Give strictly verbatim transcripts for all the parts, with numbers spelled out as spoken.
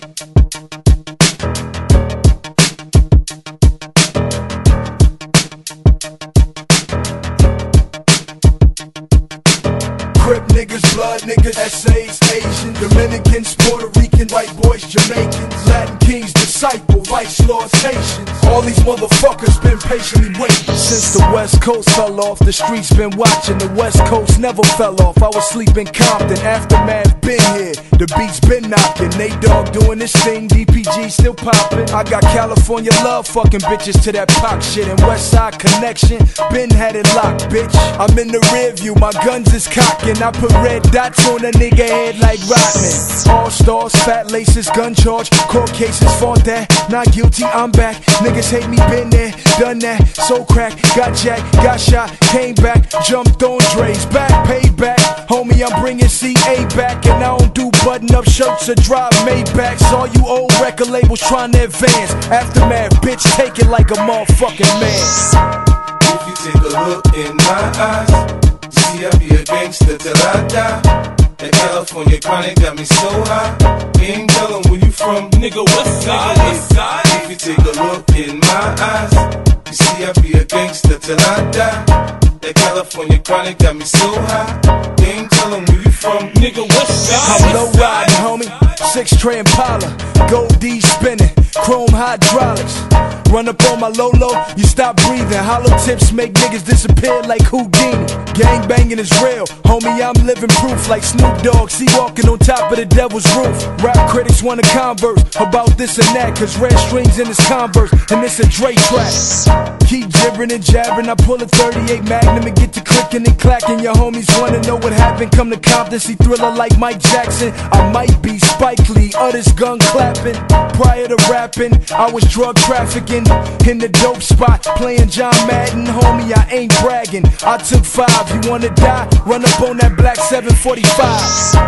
Crip niggas, blood niggas, essays, Asian, Dominicans, Puerto Rican, white boys, Jamaicans, Latin kings, disciples, vice lords, Haitians. All these motherfuckers been patiently waiting. Since the West Coast fell off, the streets been watching. The West Coast never fell off. I was sleeping Compton, Aftermath been here. The beats been knocking. Nate Dogg doing this thing, D P G still popping. I got California love fucking bitches to that pop shit. And West Side Connection, been had it locked, bitch. I'm in the rear view, my guns is cocking. I put red dots on a nigga head like Rodman. All stars, fat laces, gun charge, court cases, fought that. Not guilty, I'm back. Niggas hate me, been there, done that. So crack, got jacked, got shot, came back, jumped on Dre's back, payback. Homie, I'm bringing C A back, and I don't do button-up shirts or drive Maybachs. All you old record labels trying to advance. Aftermath, bitch, take it like a motherfucking man. If you take a look in my eyes, see I be a gangster till I die. That California chronic got me so high. Ain't tellin' where you from, nigga, west side, west side. If you take a look in my eyes, you see I be a gangster till I die. That California chronic got me so high. Ain't tellin' where you from, nigga, west side. I'm low riding, homie, six tray Impala, gold D spinning, chrome hydraulics. Run up on my Lolo, you stop breathing. Hollow tips make niggas disappear like Houdini. Gang banging is real, homie, I'm living proof. Like Snoop Dogg, see walking on top of the devil's roof. Rap critics wanna converse about this and that, cause red strings in this Converse, and it's a Dre track. Keep jibbering and jabbering, I pull a thirty-eight Magnum and get to clicking and clacking. Your homies wanna know what happened, come to Compton, see Thriller like Mike Jackson. I might be Spike Lee, others gun clapping. Prior to rapping, I was drug trafficking in the dope spot, playing John Madden. Homie, I ain't bragging, I took five. You wanna die? Run up on that black seven forty-five.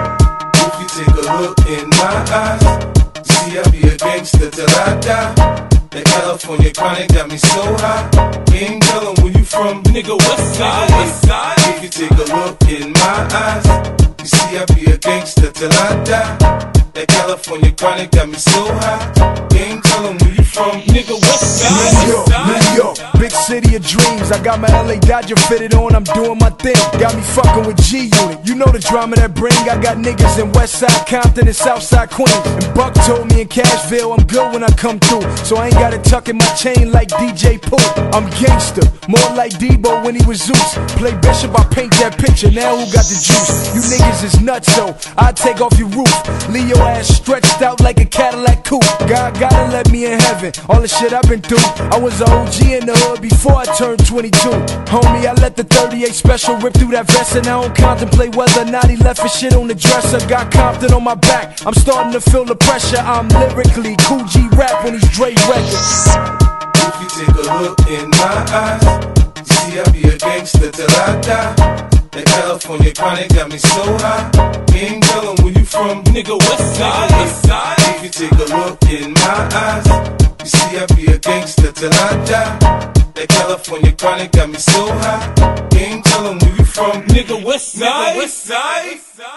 If you take a look in my eyes, you see I be a gangster till I die. That California chronic got me so high. Ain't tellin' where you from, nigga, west side, west side. If you take a look in my eyes, you see I be a gangster till I die. That California chronic got me so high. Ain't tellin' where you from, nigga, west side. New York, New York, big city of dreams. I got my L A Dodger fitted on, I'm doing my thing. Got me fucking with G Unit, you know the drama that bring. I got niggas in Westside Compton and Southside Queens. And Buck told me in Cashville I'm good when I come through, so I ain't gotta tuck in my chain like D J Pooh. I'm gangster, more like Debo when he was Zeus. Play Bishop, I paint that picture, now who got the juice? You niggas is nuts, so I take off your roof. Leave your ass stretched out like a Cadillac coupe. God gotta let me in heaven, all the shit I've been through. I was a O G in the hood before I turned twenty-two. Homie, I let the thirty-eight special rip through that vest, and I don't contemplate whether or not he left his shit on the dresser. Got Compton on my back, I'm starting to feel the pressure. I'm lyrically Cool G rap on these Dre records. If you take a look in my eyes, you see I be a gangster till I die. That California chronic got me so high. Ain't tellin' where you from, nigga, west side, west side. If you take a look in my eyes, you see I be a gangster till I die. That California chronic got me so high. Ain't tellin' where you from, nigga, west side, west side.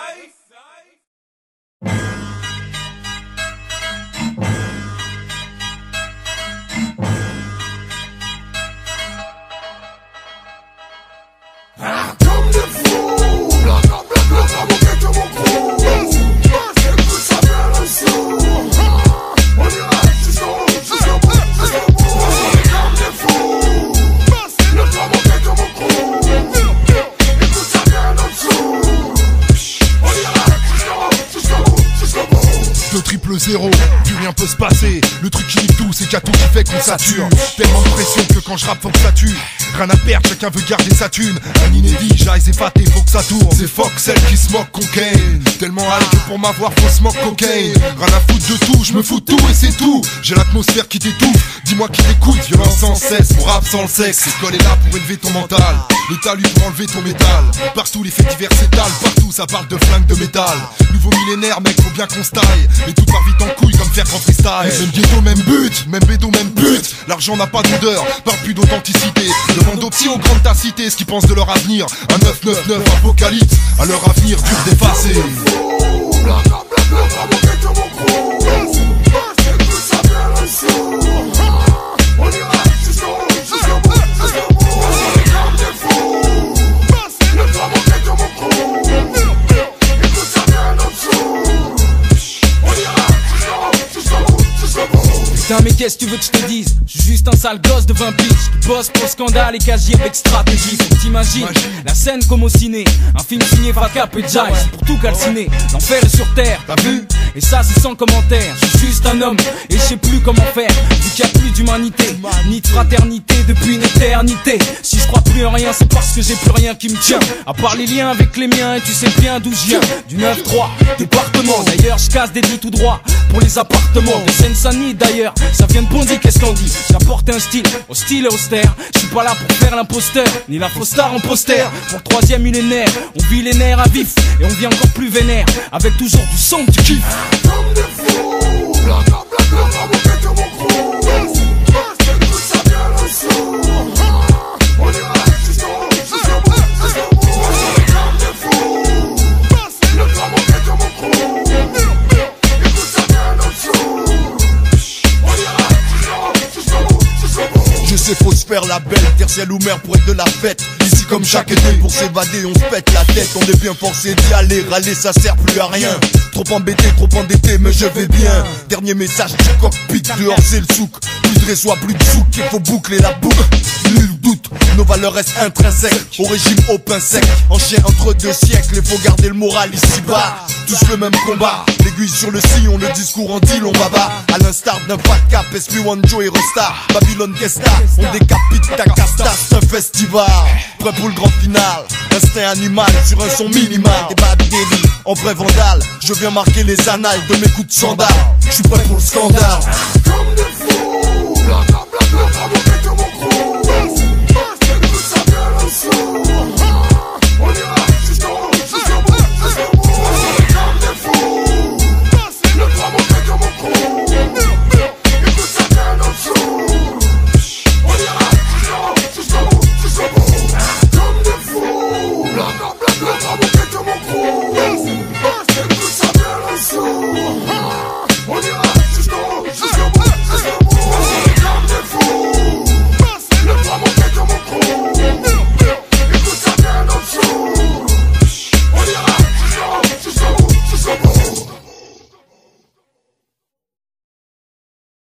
Comme des fous, bla bla bla bla, la moquette de mon crew. Et tout ça vient le sou. On ira jusqu'au bout, jusqu'au bout, jusqu'au bout. Comme des fous, la moquette de mon crew. Et tout ça vient le sou. On ira jusqu'au bout, jusqu'au bout, jusqu'au bout. Deux triple zéro, plus rien peut se passer. Le truc qui nique tout, c'est qu'il y a tout qui fait qu'on sature. Tellement de pression que quand je rappe faut que ça tue. Rien à perdre, chacun veut garder sa thune. Un inédit, j'aille épaté, faut que ça tourne. C'est fuck celle qui se moque cocaine. Tellement high que pour m'avoir faut smoke cocaine. Rien à foutre de tout, je me fous de tout et c'est tout. J'ai l'atmosphère qui t'étouffe, dis-moi qui t'écoute. Violence sans cesse, mon rap sans le sexe. L'école est là pour élever ton mental, l'État lui pour enlever ton métal. Partout les faits divers s'étalent, partout ça parle de flingue de métal. Nouveau millénaire mec, faut bien qu'on se taille. Mais tout part vite en couille comme faire en freestyle. Même ghetto, même but, même bédo, même pute. L'argent n'a pas d'odeur, parle plus d'authenticité. Demande aux petits aux grandes ta cité ce qu'ils pensent de leur avenir. Un neuf neuf neuf apocalypse, à leur avenir dur d'effacer. Putain mais qu'est-ce que tu veux que je te dise? Je suis juste un sale gosse de vingt piges qui bosse pour scandale et qui agit avec stratégie. Faut que t'imagines la scène comme au ciné, un film signé Fakap et Jive pour tout calciner. L'enfer est sur terre, t'as vu? Et ça c'est sans commentaire. Je suis juste un homme et je sais plus comment faire, vu qu'il y a plus d'humanité ni de fraternité depuis une éternité. Si je crois plus en rien, c'est parce que j'ai plus rien qui me tient, à part les liens avec les miens. Et tu sais bien d'où je viens, du neuf trois département. D'ailleurs je casse des dits tout droit pour les appartements de Seine-Saint-Denis. D'ailleurs ça vient de Bondy, qu'est-ce qu'on dit? J'apporte un style hostile et austère. Je suis pas là pour faire l'imposteur ni la fausse star en poster. Pour le troisième millénaire on vit les nerfs à vif et on vit encore plus vénère, avec toujours du son du kiff. Comme des fous, bla bla bla bla, on fait que mon crew. Écoute ça bien le son. On ira jusqu'au bout, jusqu'au bout, jusqu'au bout. Comme des fous, le drame on fait que mon crew. Écoute ça bien le son. On ira jusqu'au bout, jusqu'au bout. Je sais faut se faire la belle, terre, ciel ou mer pour être de la fête. Ici comme chaque été pour s'évader on se pète la tête. On est bien forcé d'y aller, râler ça sert plus à rien. Trop embêté, trop endetté mais je vais bien. Dernier message du cockpit, dehors c'est le souk. Plus de réseau, plus de souk, il faut boucler la boucle. Nul doute, nos valeurs restent intrinsèques. Au régime au pain sec, en chien entre deux siècles. Il faut garder le moral ici bas, tous le même combat. L'aiguille sur le sillon, le discours en dit long baba. À l'instar d'un Fakap, S P One Joe et Resta. Babylone Kesta, on décapite ta casta, c'est un festival. Prêt pour le grand final, instinct animal sur un son minimal. Des bad daily, en vrai vandale, je viens marquer les annales de mes coups de sandales. Je suis prêt pour le scandale.